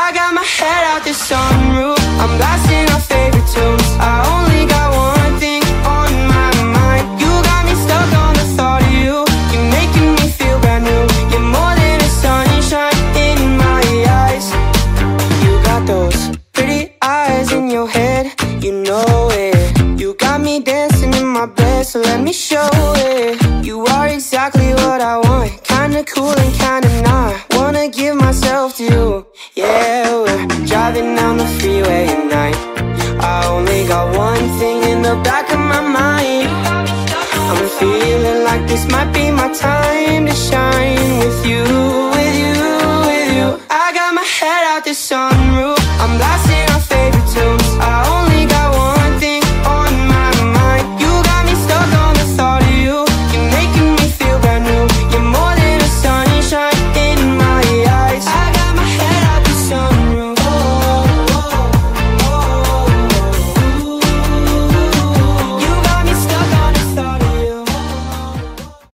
I got my head out the sunroof, I'm blasting our favorite tunes. I only got one thing on my mind. You got me stuck on the thought of you. You're making me feel brand new. You're more than a sunshine in my eyes. You got those pretty eyes in your head, you know it. You got me dancing in my bed, so let me show it. You are exactly what I want, kinda cool and kinda